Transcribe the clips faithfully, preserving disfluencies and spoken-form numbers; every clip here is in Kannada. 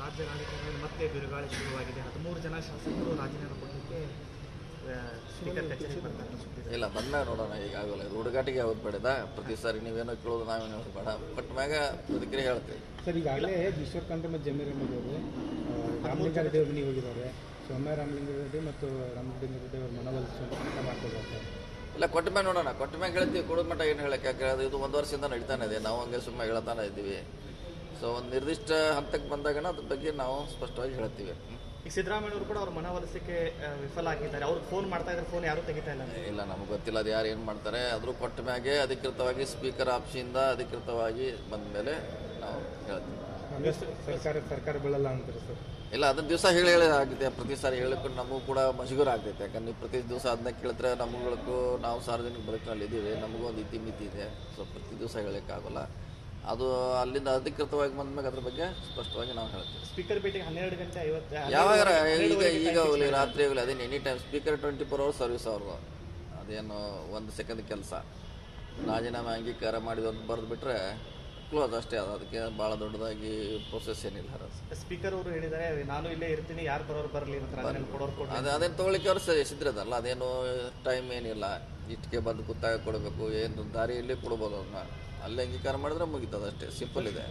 ರಾಜ್ಯ ರಾಜಕಾರಣದಲ್ಲಿ ಮತ್ತೆ ಬಿರುಗಾಳಿ ಶುರುವಾಗಿದೆ. ಹದಿಮೂರು ಜನ ಶಾಸಕರು ರಾಜೀನಾಮೆ ಕೊಡಲಿಕ್ಕೆ ಸ್ಪೀಕರ್ ಕಚೇರಿ ಬರ್ತಾರೆ. ಇಲ್ಲ ಬಂದಾಗ ನೋಡೋಣ. ಈಗಾಗಲ್ಲ ಇದು ಹುಡುಗಾಟಿಗೆ ಯಾವ್ದು ಬೇಡದ ಪ್ರತಿ ಸಾರಿ ನೀವೇನೋ ಕೇಳೋದು ನಾವೇನೋ ಬೇಡ ಬಟ್ ಮ್ಯಾಗ ಪ್ರತಿಕ್ರಿಯೆ ಹೇಳ್ತೀವಿ ಸರ್. ಈಗಾಗಲೇ ಈಶ್ವರಕಾಂತ್ ಮತ್ತು ಜಮೀರ್ ಅಹಮದ್ ಅವರು ರಾಮಲಿಂಗಾರೆಡ್ಡಿ ಅವ್ರಿಗೆ ನೀವು ಹೋಗಿದ್ದಾರೆ. ಸೌಮ್ಯ ರಾಮಲಿಂಗಾರೆಡ್ಡಿ ಮತ್ತು ರಾಮಲಿಂಗಾರೆಡ್ಡಿ ಅವ್ರ ಮನವೊಲಿಸುವಂತ ಮಾಡ್ತಿದ್ದಾರೆ ಸರ್. ಇಲ್ಲ ಕೊಟ್ಟ ಮ್ಯಾಗ ನೋಡೋಣ. ಕೊಟ್ಟ ಮ್ಯಾಗ ಹೇಳ್ತೀವಿ. ಕೊಡೋದು ಮಟ್ಟ ಏನು ಹೇಳಕ್ಕೆ ಯಾಕೆ ಇದು ಒಂದು ವರ್ಷದಿಂದ ನಡೀತಾನೆ ಇದೆ. ನಾವು ಹಂಗೆ ಸುಮ್ಮನೆ ಹೇಳ್ತಾನೆ ಇದ್ದೀವಿ. ಸೊ ಒಂದು ನಿರ್ದಿಷ್ಟ ಹಂತಕ್ಕೆ ಬಂದಾಗ ಅದ್ರ ಬಗ್ಗೆ ನಾವು ಸ್ಪಷ್ಟವಾಗಿ ಹೇಳ್ತೀವಿ. ಈಗ ಸಿದ್ದರಾಮಯ್ಯ ಅವರು ಕೂಡ ಅವ್ರ ಮನವೊಲಿಸಕ್ಕೆ ವಿಫಲ ಆಗಿದ್ದಾರೆ. ಅವ್ರಿಗೆ ಫೋನ್ ಮಾಡ್ತಾ ಇದ್ದಾರೆ, ಫೋನ್ ಯಾರು ತೆಗಿತಾ ಇಲ್ಲ. ಇಲ್ಲ ನಮ್ಗೆ ಗೊತ್ತಿಲ್ಲ ಅದು ಯಾರು ಏನು ಮಾಡ್ತಾರೆ. ಅದ್ರ ಕೊಟ್ಟ ಮ್ಯಾಗೆ ಅಧಿಕೃತವಾಗಿ ಸ್ಪೀಕರ್ ಆಫೀಸಿಂದ ಅಧಿಕೃತವಾಗಿ ಬಂದ ಮೇಲೆ ನಾವು ಹೇಳ್ತೀವಿ. ಸರ್ಕಾರ ಸರ್ಕಾರ ಬೀಳಲ್ಲ ಅಂತಾರೆ ಸರ್. ಇಲ್ಲ ಅದನ್ನ ದಿವಸ ಹೇಳಿ ಹೇಳಿ ಆಗಿದೆ. ಪ್ರತಿ ಸಾರಿ ಹೇಳಕ್ಕೂ ನಮಗೂ ಕೂಡ ಮಜಗೂರ ಆಗ್ತೈತೆ. ಯಾಕಂದ್ರೆ ನೀವು ಪ್ರತಿ ದಿವಸ ಅದನ್ನ ಕೇಳಿದ್ರೆ ನಮ್ಗಳಿಗೂ ನಾವು ಸಾರ್ವಜನಿಕ ಬದುಕಿನಲ್ಲಿ ಇದ್ದೀವಿ. ನಮಗೂ ಒಂದು ಇತಿ ಮಿತಿ ಇದೆ. ಸೊ ಪ್ರತಿ ದಿವಸ ಹೇಳೋಕ್ಕಾಗಲ್ಲ. ಅದು ಅಲ್ಲಿಂದ ಅಧಿಕೃತವಾಗಿ ಬಂದ್ಮೇಲೆ ಅದ್ರ ಬಗ್ಗೆ ಸ್ಪಷ್ಟವಾಗಿ ನಾವು ಹೇಳ್ತೀವಿ. ಸ್ಪೀಕರ್ ಭೇಟಿಗೆ ಹನ್ನೆರಡು ಗಂಟೆ ಐವತ್ತು ಯಾವಾಗ ಈಗ ಈಗ ಹೋಗಲಿ ರಾತ್ರಿ ಹೋಗಲಿ ಅದೇನು any time speaker twenty four hours service ಅವ್ರದ್ದು. ಅದೇನು ಒಂದು ಸೆಕೆಂಡ್ ಕೆಲಸ. ರಾಜೀನಾಮೆ ಅಂಗೀಕಾರ ಮಾಡಿದ ಅಂತ ಬರೆದು ಬಿಟ್ರೆ ಕ್ಲೋಸ್ ಅಷ್ಟೇ. ಅದು ಅದಕ್ಕೆ ಭಾಳ ದೊಡ್ಡದಾಗಿ ಪ್ರೊಸೆಸ್ ಏನಿಲ್ಲ. ಸ್ಪೀಕರ್ ಅವರು ಹೇಳಿದ್ದಾರೆ ನಾನು ಇಲ್ಲೇ ಇರ್ತೀನಿ, ಯಾರು ಬರೋರು ಬರಲಿ ಅದೇ ಅದೇನು ತೊಗೊಳಿಕ್ಕೆ ಅವ್ರು ಸಿದ್ರದಲ್ಲ. ಅದೇನು ಟೈಮ್ ಏನಿಲ್ಲ. ಇಟ್ಟಿಗೆ ಬಂದು ಕೂತಾಗ ಕೊಡಬೇಕು. ಏನು ದಾರಿಯಲ್ಲಿ ಕೊಡ್ಬೋದು. ಅದನ್ನ ಅಲ್ಲಿ ಅಂಗೀಕಾರ ಮಾಡಿದ್ರೆ ಮುಗಿತದ ಅಷ್ಟೇ. ಸಿಂಪಲ್ ಇದೆ.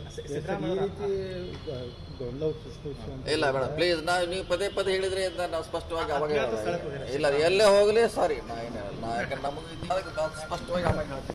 ಇಲ್ಲ ಬೇಡ ಪ್ಲೀಸ್. ನಾವು ನೀವು ಪದೇ ಪದೇ ಹೇಳಿದ್ರೆ ನಾವು ಸ್ಪಷ್ಟವಾಗಿ ಅವಾಗ ಇಲ್ಲ ಎಲ್ಲೇ ಹೋಗಲಿ ಸಾರಿ ನಾ ಏನು ಹೇಳಲ್ಲ. ಯಾಕಂದ್ರೆ ನಮಗೆ ಸ್ಪಷ್ಟವಾಗಿ ಅವಾಗ ಹೇಳ್ತೀವಿ.